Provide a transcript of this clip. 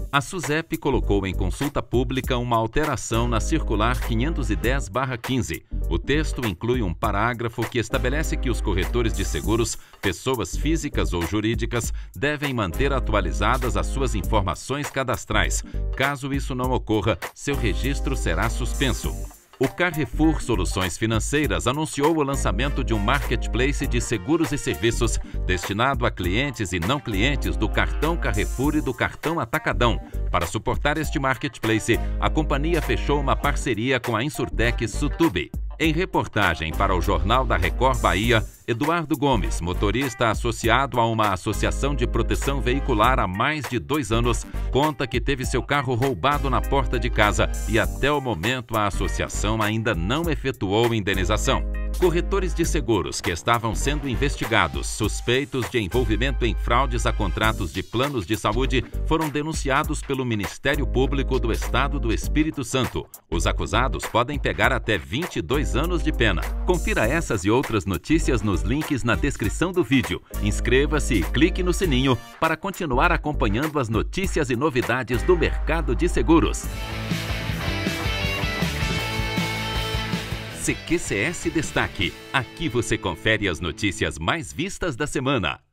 A SUSEP colocou em consulta pública uma alteração na Circular 510/15. O texto inclui um parágrafo que estabelece que os corretores de seguros, pessoas físicas ou jurídicas, devem manter atualizadas as suas informações cadastrais. Caso isso não ocorra, seu registro será suspenso. O Carrefour Soluções Financeiras anunciou o lançamento de um marketplace de seguros e serviços destinado a clientes e não clientes do cartão Carrefour e do cartão Atacadão. Para suportar este marketplace, a companhia fechou uma parceria com a Insurtech Sutube. Em reportagem para o Jornal da Record Bahia, Eduardo Gomes, motorista associado a uma associação de proteção veicular há mais de 2 anos, conta que teve seu carro roubado na porta de casa e até o momento a associação ainda não efetuou indenização. Corretores de seguros que estavam sendo investigados, suspeitos de envolvimento em fraudes a contratos de planos de saúde, foram denunciados pelo Ministério Público do Estado do Espírito Santo. Os acusados podem pegar até 22 anos de pena. Confira essas e outras notícias nos links na descrição do vídeo. Inscreva-se e clique no sininho para continuar acompanhando as notícias e novidades do mercado de seguros. CQCS Destaque. Aqui você confere as notícias mais vistas da semana.